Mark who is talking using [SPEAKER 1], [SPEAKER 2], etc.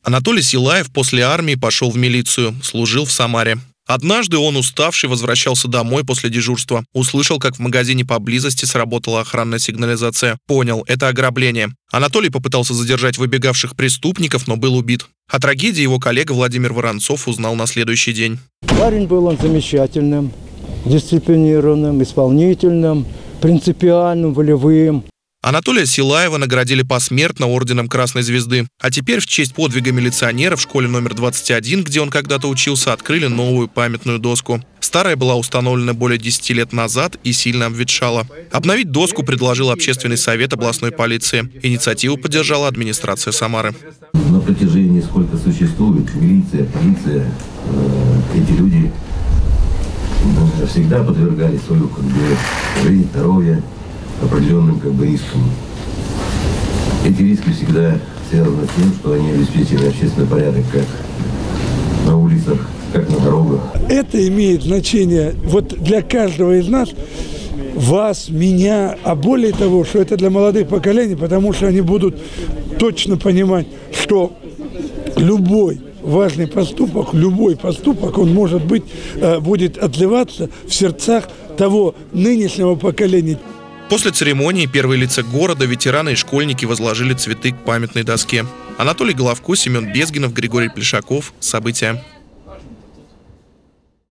[SPEAKER 1] Анатолий Силаев после армии пошел в милицию, служил в Самаре. Однажды он, уставший, возвращался домой после дежурства. Услышал, как в магазине поблизости сработала охранная сигнализация. Понял, это ограбление. Анатолий попытался задержать выбегавших преступников, но был убит. О трагедии его коллега Владимир Воронцов узнал на следующий день.
[SPEAKER 2] Парень был он замечательным, дисциплинированным, исполнительным, принципиальным, волевым.
[SPEAKER 1] Анатолия Силаева наградили посмертно орденом Красной Звезды. А теперь в честь подвига милиционера в школе номер 21, где он когда-то учился, открыли новую памятную доску. Старая была установлена более 10 лет назад и сильно обветшала. Обновить доску предложил общественный совет областной полиции. Инициативу поддержала администрация Самары.
[SPEAKER 3] На протяжении сколько существует милиция, полиция, эти люди всегда подвергали свою жизнь, здоровье определенным рискам. Эти риски всегда связаны с тем, что они обеспечивают общественный порядок как на улицах, как на дорогах.
[SPEAKER 4] Это имеет значение для каждого из нас, вас, меня, а более того, что это для молодых поколений, потому что они будут точно понимать, что любой важный поступок, любой поступок, он будет отливаться в сердцах того нынешнего поколения.
[SPEAKER 1] После церемонии первые лица города, ветераны и школьники возложили цветы к памятной доске. Анатолий Головко, Семен Безгинов, Григорий Плешаков. События.